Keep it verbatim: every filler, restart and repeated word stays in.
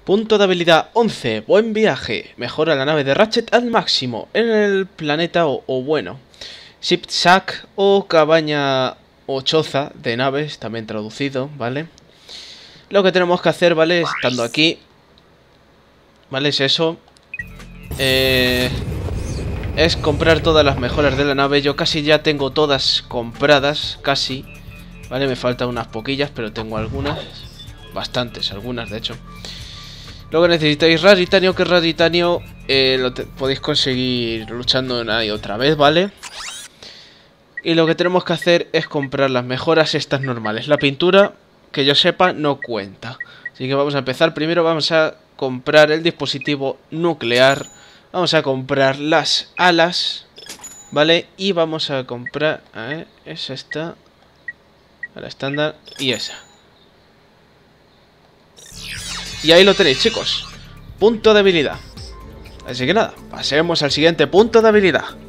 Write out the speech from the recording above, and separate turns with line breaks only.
Punto de habilidad once. Buen viaje. Mejora la nave de Ratchet al máximo en el planeta o, o bueno, Ship Shack o cabaña o choza de naves, también traducido, ¿vale? Lo que tenemos que hacer, ¿vale? Estando aquí, ¿vale? Es eso. Eh, es comprar todas las mejoras de la nave. Yo casi ya tengo todas compradas, casi. ¿Vale? Me faltan unas poquillas, pero tengo algunas. Bastantes, algunas de hecho. Luego necesitáis raritanio, que raritanio eh, lo podéis conseguir luchando una y otra vez, ¿vale? Y lo que tenemos que hacer es comprar las mejoras estas normales. La pintura, que yo sepa, no cuenta. Así que vamos a empezar. Primero vamos a comprar el dispositivo nuclear. Vamos a comprar las alas, ¿vale? Y vamos a comprar... A ver, es esta. A la estándar y esa. Y ahí lo tenéis, chicos. Punto de habilidad. Así que nada, pasemos al siguiente punto de habilidad.